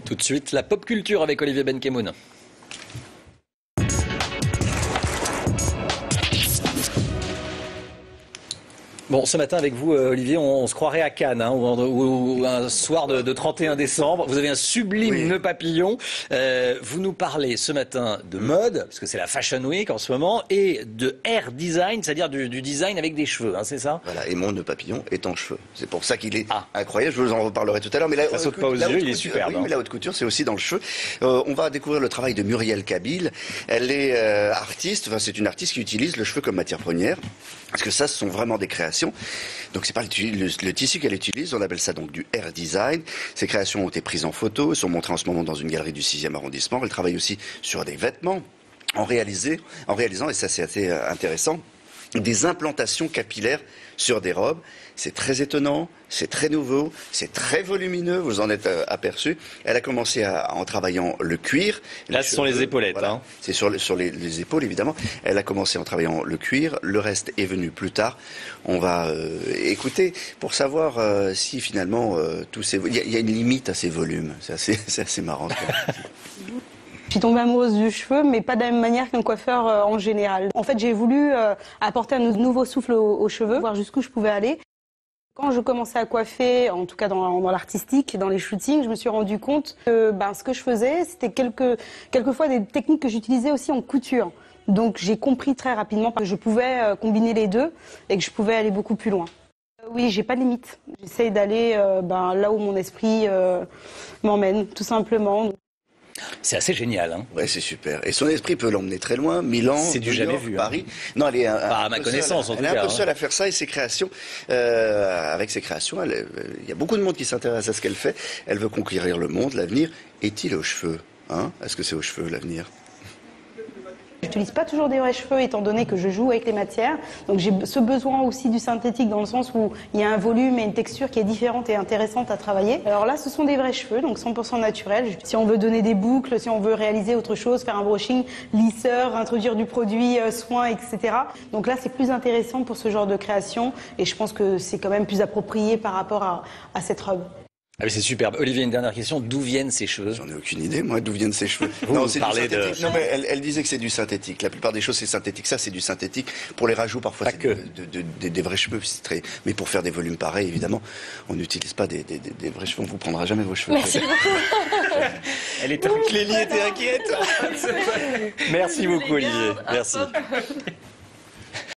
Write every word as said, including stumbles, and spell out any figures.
Tout de suite, la pop culture avec Olivier Benkemoun. Bon, ce matin avec vous, Olivier, on, on se croirait à Cannes, hein, ou, ou, ou un soir de, de trente et un décembre. Vous avez un sublime oui. nœud papillon. Euh, vous nous parlez ce matin de mode, parce que c'est la Fashion Week en ce moment, et de hair design, c'est-à-dire du, du design avec des cheveux, hein, c'est ça? Voilà, et mon nœud papillon est en cheveux. C'est pour ça qu'il est ah. incroyable, je vous en reparlerai tout à l'heure. Mais la, ça saute pas aux yeux, il est superbe. Oui, hein. mais la haute couture, c'est aussi dans le cheveu. Euh, on va découvrir le travail de Muriel Kabil. Elle est euh, artiste, enfin c'est une artiste qui utilise le cheveu comme matière première. Parce que ça, ce sont vraiment des créations. Donc c'est pas le, le, le tissu qu'elle utilise, on appelle ça donc du hair design. Ces créations ont été prises en photo, sont montrées en ce moment dans une galerie du sixième arrondissement. Elle travaille aussi sur des vêtements, en, réalisé, en réalisant, et ça c'est assez intéressant, des implantations capillaires sur des robes. C'est très étonnant, c'est très nouveau, c'est très volumineux, vous en êtes euh, aperçu. Elle a commencé à, en travaillant le cuir. Là, ce sont les épaulettes. Voilà. Hein. C'est sur, le, sur les, les épaules, évidemment. Elle a commencé en travaillant le cuir. Le reste est venu plus tard. On va euh, écouter pour savoir euh, si finalement euh, tous ces... Il y, y a une limite à ces volumes. C'est assez, c'est assez marrant. Je suis tombée amoureuse du cheveu, mais pas de la même manière qu'un coiffeur euh, en général. En fait, j'ai voulu euh, apporter un nouveau souffle aux, aux cheveux, voir jusqu'où je pouvais aller. Quand je commençais à coiffer, en tout cas dans, dans l'artistique, dans les shootings, je me suis rendu compte que ben, ce que je faisais, c'était quelques, quelquefois des techniques que j'utilisais aussi en couture. Donc j'ai compris très rapidement que je pouvais euh, combiner les deux et que je pouvais aller beaucoup plus loin. Euh, oui, j'ai pas de limite. J'essaye d'aller euh, ben, là où mon esprit euh, m'emmène, tout simplement. C'est assez génial. Hein. Ouais, c'est super. Et son esprit peut l'emmener très loin. Milan, c'est du jamais vu. Paris. Hein. Non, elle est un, bah, un à ma peu connaissance, seule, en tout elle cas. Elle est un peu hein. seule à faire ça et ses créations. Euh, avec ses créations, elle, il y a beaucoup de monde qui s'intéresse à ce qu'elle fait. Elle veut conquérir le monde. L'avenir est-il aux cheveux hein? Est-ce que c'est aux cheveux l'avenir? Je n'utilise pas toujours des vrais cheveux étant donné que je joue avec les matières. Donc j'ai ce besoin aussi du synthétique dans le sens où il y a un volume et une texture qui est différente et intéressante à travailler. Alors là, ce sont des vrais cheveux, donc cent pour cent naturels. Si on veut donner des boucles, si on veut réaliser autre chose, faire un brushing, lisseur, introduire du produit, euh, soin, et cetera. Donc là, c'est plus intéressant pour ce genre de création et je pense que c'est quand même plus approprié par rapport à, à cette robe. Ah mais c'est superbe. Olivier, une dernière question. D'où viennent ces cheveux? J'en ai aucune idée, moi, d'où viennent ces cheveux. Vous, non, vous c'est parlez du synthétique. de... Non, mais elle, elle disait que c'est du synthétique. La plupart des choses, c'est synthétique. Ça, c'est du synthétique. Pour les rajouts, parfois, c'est de, de, de, de, des vrais cheveux. C'est très... Mais pour faire des volumes pareils, évidemment, on n'utilise pas des, des, des, des vrais cheveux. On vous prendra jamais vos cheveux. Merci beaucoup. Elle était... Clélie était inquiète. Merci beaucoup, Olivier. Merci.